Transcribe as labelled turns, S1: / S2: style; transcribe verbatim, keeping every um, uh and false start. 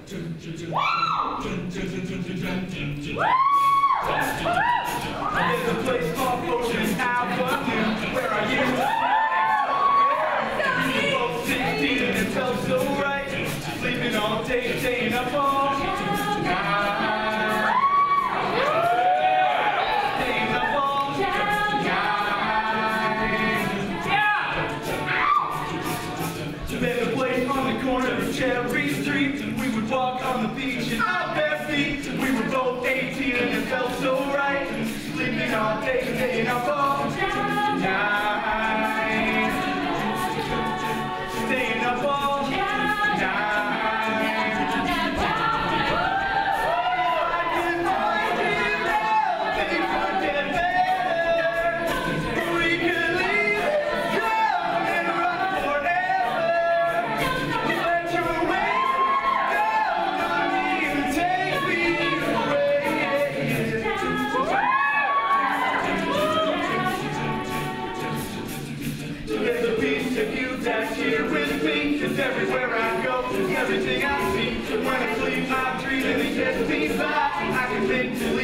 S1: There's a place called Ocean Avenue where I used to we were both sixteen and it felt so right, sleeping all day, staying up all night. Staying up all night. There's a place on the corner of Cherry Street, and we would walk on the beach in our bare feet. We were both eighteen and it felt so right, sleeping all day, staying up all night. Staying up all night. I can find it out, things would get better. We could leave it down and run forever. Let your wings down on me and take me away. There's a piece of you that's here with me, 'cause everywhere I go, everything I see, when I sleep I dream and it gets me by. I can think